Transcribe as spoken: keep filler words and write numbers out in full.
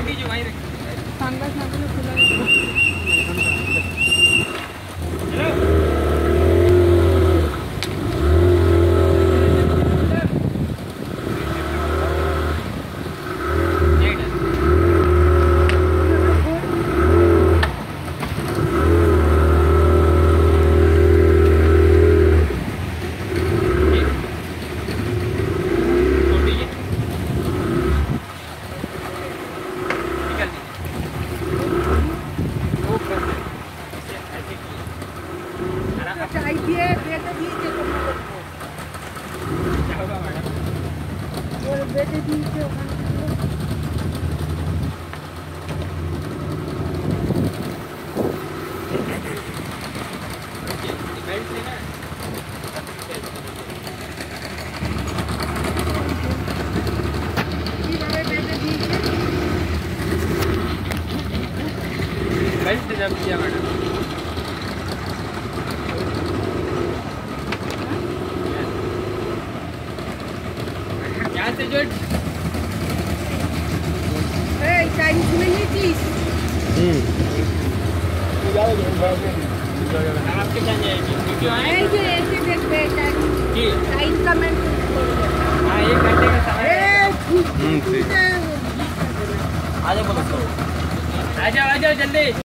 दीजिए वहीं सनग्लास ना तो खुला चाहिए बेटे दीजिए तो क्या होगा मैडम और बेटे दीजिए बेल्ट लेना बेल्ट जब किया मैडम यहाँ से जो चालीस मिनट आपके क्या जाएगी ऐसे ऐसे देखते हैं साइज का मैं हाँ एक घंटे का समय आ जाओ बोलो आ जाओ आ जाओ जल्दी।